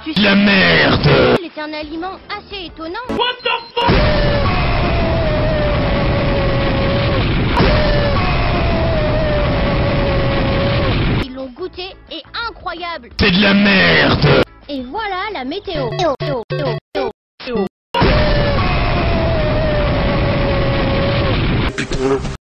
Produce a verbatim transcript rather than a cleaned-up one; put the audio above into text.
Tu sais, La merde. c'est un aliment assez étonnant. What the fuck? Ils l'ont goûté et incroyable. C'est de la merde. Et voilà la météo. Putain.